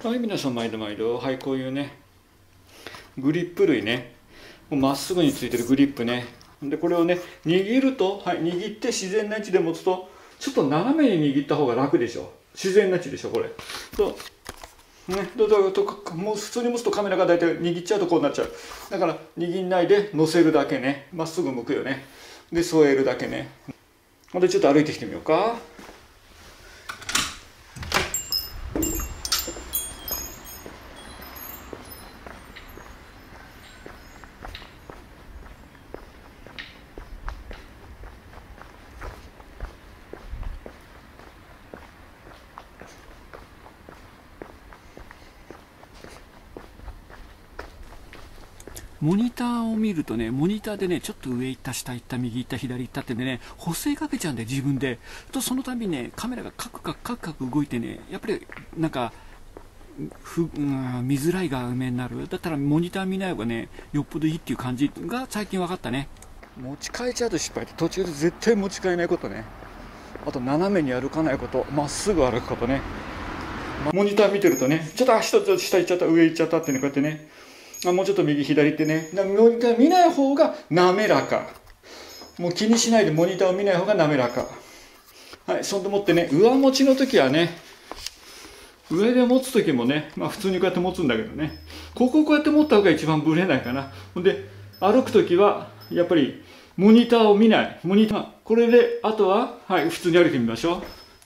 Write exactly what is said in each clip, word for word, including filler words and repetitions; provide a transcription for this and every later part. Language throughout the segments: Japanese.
はい、皆さん毎度毎度。はい、こういうね、グリップ類ね、まっすぐについてるグリップね。で、これをね、握ると、はい、握って自然な位置で持つと、ちょっと斜めに握った方が楽でしょ。自然な位置でしょ、これ。と、ね、どうぞと、もう普通に持つとカメラが大体握っちゃうとこうなっちゃう。だから、握んないで乗せるだけね。まっすぐ向くよね。で、添えるだけね。ほんで、ちょっと歩いてきてみようか。 モニターを見るとね、モニターでね、ちょっと上行った、下行った、右行った、左行ったってね、補正かけちゃうんで、自分で。と、その度にね、カメラがカクカクカクカク動いてね、やっぱり、なんか、ふ、うん、見づらい画面になる。だったら、モニター見ない方がね、よっぽどいいっていう感じが最近分かったね。 持ち替えちゃうと失敗で、途中で絶対持ち替えないことね。あと、斜めに歩かないこと、まっすぐ歩くことね。モニター見てるとね、ちょっと足と下行っちゃった、上行っちゃったってね、こうやってね。あ、もうちょっと右左ってね、モニター見ない方が滑らか。もう気にしないでモニターを見ない方が滑らか。はい、そんでもってね、上持ちの時はね、上で持つ時もね、まあ普通にこうやって持つんだけどね、ここをこうやって持った方が一番ブレないかな。ほんで、歩く時は、やっぱりモニターを見ない。モニター、これで、あとは、はい、普通に歩いてみましょう。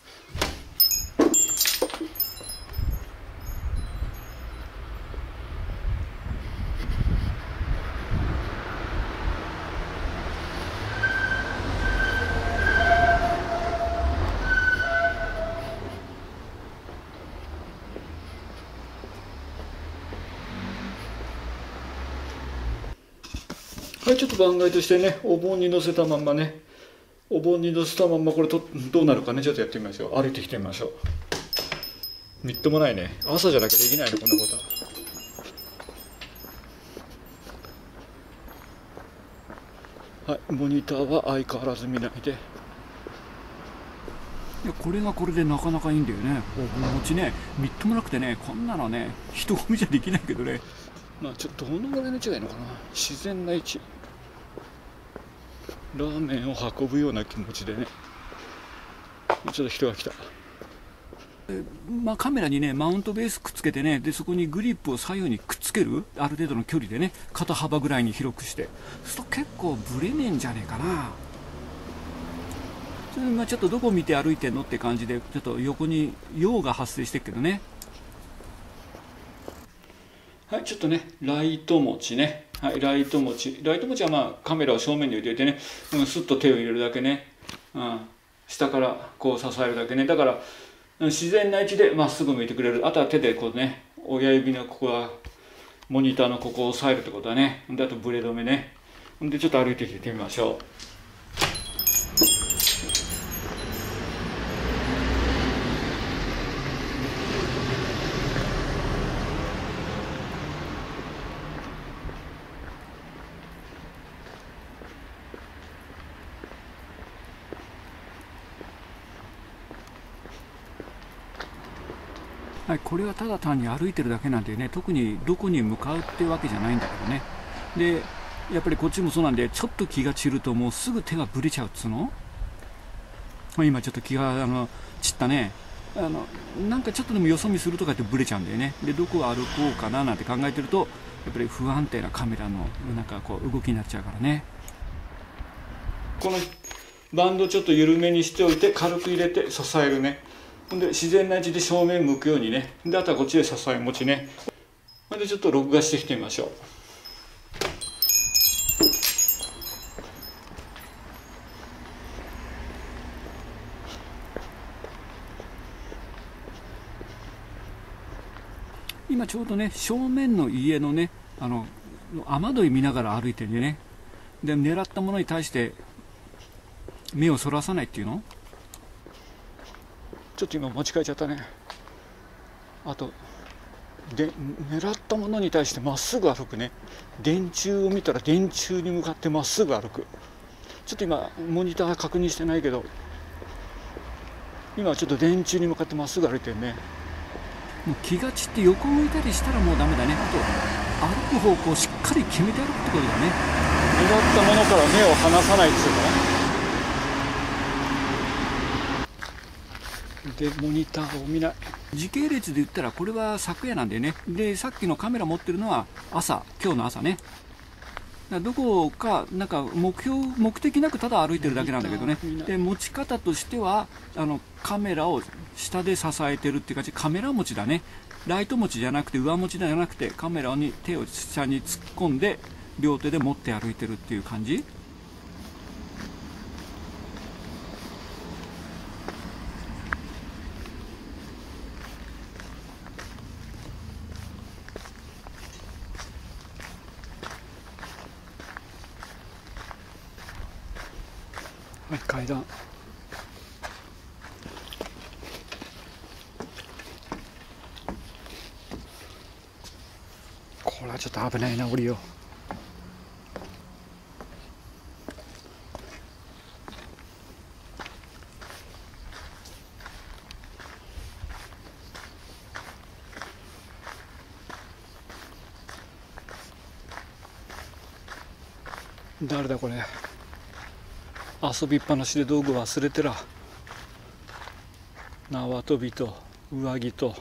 はい、ちょっと番外としてね、お盆に乗せたまんまね、お盆に乗せたまんまこれとどうなるかね、ちょっとやってみましょう。歩いてきてみましょう。みっともないね。朝じゃなきゃできないの、こんなことは。はい、モニターは相変わらず見ないで。 いや、これがこれでなかなかいいんだよね。お盆持ちね、みっともなくてね、こんなのね、人混みじゃできないけどね。 まあちょっとどのぐらいの違いのかな。自然な位置。ラーメンを運ぶような気持ちでね。ちょっと人が来た。 まあ、カメラにね、マウントベースくっつけてね、でそこにグリップを左右にくっつける、ある程度の距離でね、肩幅ぐらいに広くして、そうすると結構ブレねえんじゃねえかな。それでまあちょっとどこ見て歩いてんのって感じで、ちょっと横に陽が発生してるけどね。 はい、ちょっとね、ライト持ちね。はい、ライト持ち。ライト持ちはまあカメラを正面に置いておいてね、うん、スッと手を入れるだけね。うん、下からこう支えるだけね。だから、自然な位置でまっすぐ向いてくれる。あとは手でこうね、親指のここは、モニターのここを押さえるってことだね。で、あとブレ止めね。で、ちょっと歩いてきてみましょう。 はい、これはただ単に歩いてるだけなんでね、特にどこに向かうってわけじゃないんだけどね。で、やっぱりこっちもそうなんで、ちょっと気が散るともうすぐ手がぶれちゃうっつうの。今ちょっと気があの散ったね。あのなんかちょっとでもよそ見するとかってブレちゃうんだよね。で、どこを歩こうかななんて考えてると、やっぱり不安定なカメラのなんかこう動きになっちゃうからね。 このバンドちょっと緩めにしておいて、軽く入れて支えるね。ほんで自然な位置で正面向くようにね。で、あとはこっちで支え持ちね。ほんでちょっと録画してきてみましょう。 今ちょうどね、正面の家のね、あの雨どい見ながら歩いてるんでね。で、狙ったものに対して目をそらさないっていうの。 ちょっと今持ち替えちゃったね。あとで、狙ったものに対してまっすぐ歩くね。電柱を見たら電柱に向かってまっすぐ歩く。ちょっと今モニター確認してないけど、今ちょっと電柱に向かってまっすぐ歩いてるね。 もう気が散って横向いたりしたらもうダメだね。あと歩く方向をしっかり決めて歩くってことだね。 狙ったものから目を離さないっつうので、モニターを見ない。 時系列で言ったらこれは昨夜なんだよね。でさっきのカメラ持ってるのは朝、今日の朝ね。だからどこかなんか目標目的なくただ歩いてるだけなんだけどね。で持ち方としてはあのカメラを下で支えてるっていう感じ。カメラ持ちだね。ライト持ちじゃなくて上持ちじゃなくて、カメラに手を下に突っ込んで両手で持って歩いてるっていう感じ。 はい、階段。これはちょっと危ないな、降りよう。誰だこれ。遊びっぱなしで道具忘れてら。縄跳びと上着と。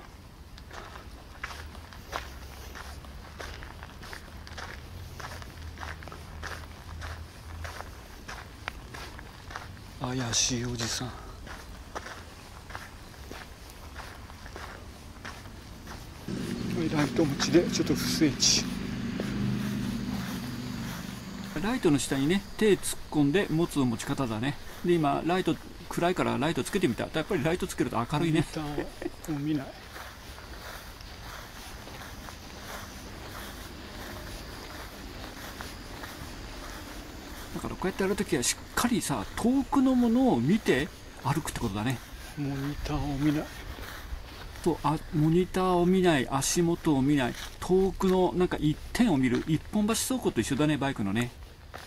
怪しいおじさん。ライト持ちでちょっと不整地。 ライトの下にね手突っ込んで持つ持ち方だね。で今ライト暗いからライトつけてみた。やっぱりライトつけると明るいね。 もう見ない。 だからこうやってやるときはしっかりさ遠くのものを見て歩くってことだね。 モニターを見ない。 とあモニターを見ない、足元を見ない、遠くのなんか一点を見る。一本橋走行と一緒だね、バイクのね。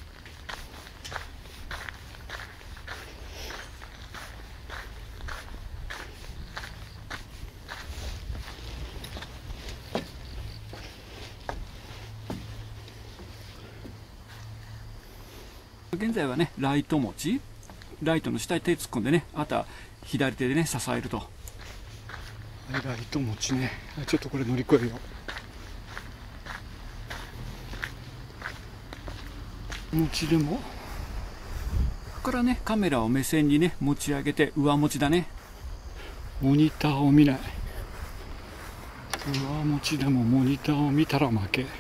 現在はねライト持ち、ライトの下に手突っ込んでね、あとは左手でね支えると。 ライト持ちね。ちょっとこれ乗り越えよう。持ちでもここからねカメラを目線にね持ち上げて上持ちだね。 モニターを見ない。上持ちでもモニターを見たら負け。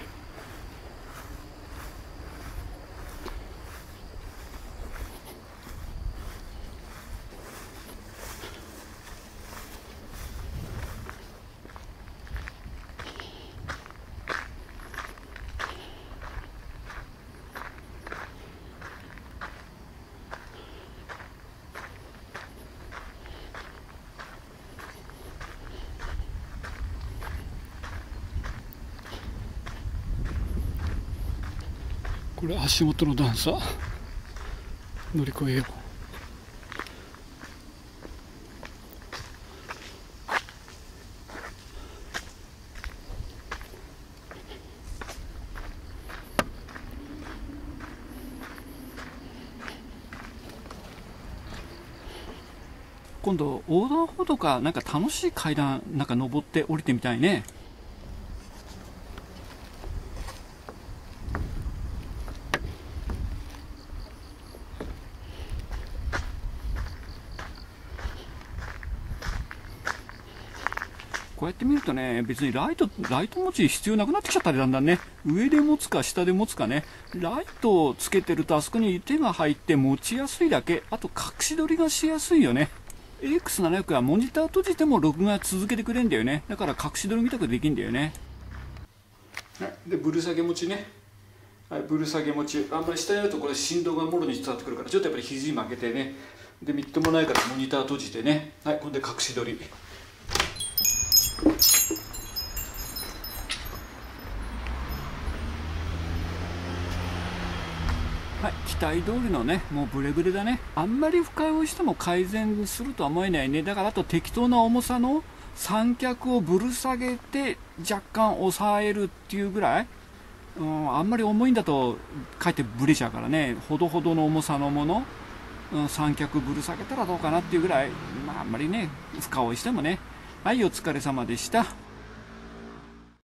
これ足元の段差乗り越えよう。 今度横断歩道かなんか楽しい階段なんか登って降りてみたいね。こうやって見るとね、別にライト、ライト持ち必要なくなってきちゃったりだんだんね。上で持つか下で持つかね。ライトをつけてるとあそこに手が入って持ちやすいだけ。あと隠し撮りがしやすいよね。エーエックスななひゃく はモニター閉じても録画続けてくれるんだよね。だから隠し撮りみたくできるんだよね。 はい、でぶる下げ持ちね。はい、ぶる下げ持ち。あんまり下にやるとこれ振動がもろに伝わってくるから、ちょっとやっぱり肘曲げてね。でみっともないからモニター閉じてね。はい、今度で隠し撮り。 はい、期待通りのね、もうブレブレだね。あんまり深追いしても改善するとは思えないね。だからあと適当な重さの三脚をぶる下げて若干抑えるっていうぐらい、うん、あんまり重いんだとかえってぶれちゃうからね、ほどほどの重さのもの、うん、三脚ぶる下げたらどうかなっていうぐらい、まあ、あんまりね深追いしてもね。はい、お疲れ様でした。